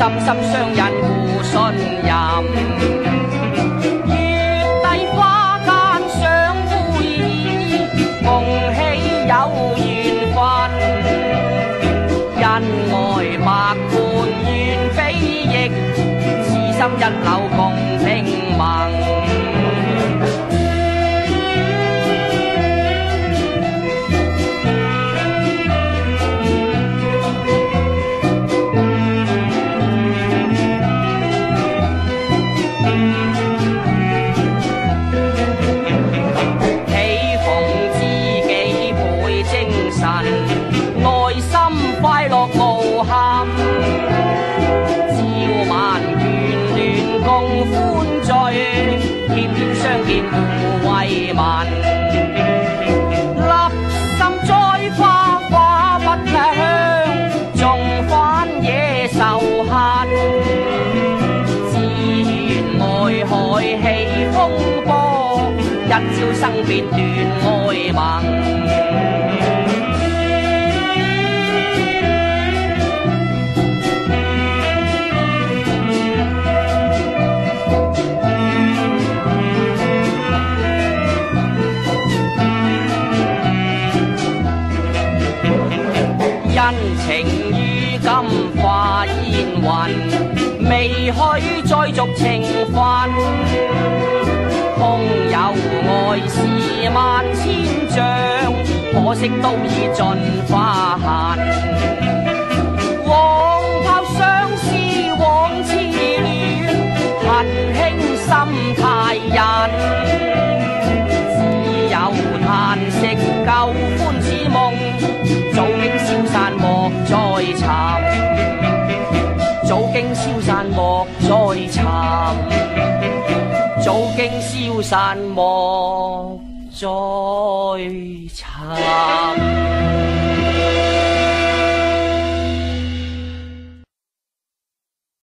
心心相印互信任。月底花間相會意，共喜有緣分。恩愛百般願非逆，此心一縷共聽聞。內心快樂無憾，朝晚眷戀共歡聚，天天相見互慰問。立心栽花花不香，縱反野仇恨。自緣愛海起風波，一朝生變斷愛盟。恩情於今化煙雲，未許再續情分。空有愛是萬千丈，可惜都已盡化痕。往炮相思往痴戀，恨輕心太隱。只有嘆息舊歡似夢，早經消散莫再尋，早經消散莫再尋，早經消散莫再尋。